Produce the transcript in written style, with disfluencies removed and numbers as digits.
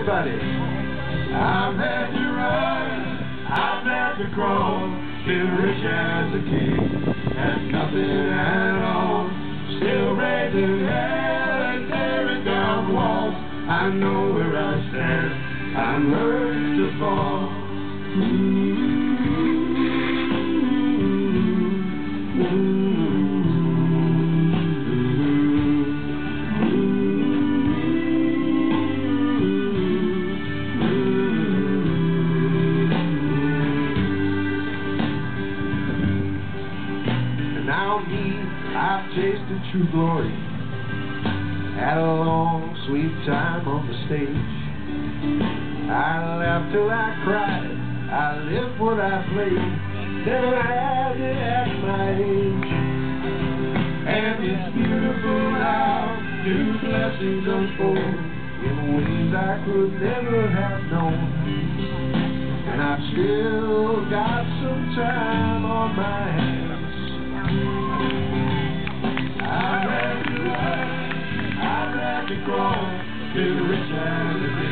everybody. I've had to rise, I've had to crawl, still rich as a king, and nothing at all. Still raising hell and tearing down walls. I know where I stand, I'm ready to fall. Now me, I've tasted true glory, had a long, sweet time on the stage. I laughed till I cried, I lived what I played, never had it at my age. And it's beautiful how new blessings unfold in ways I could never have known. And I've still got some time on my hands. I've had to rise, I've had to crawl, still rich as a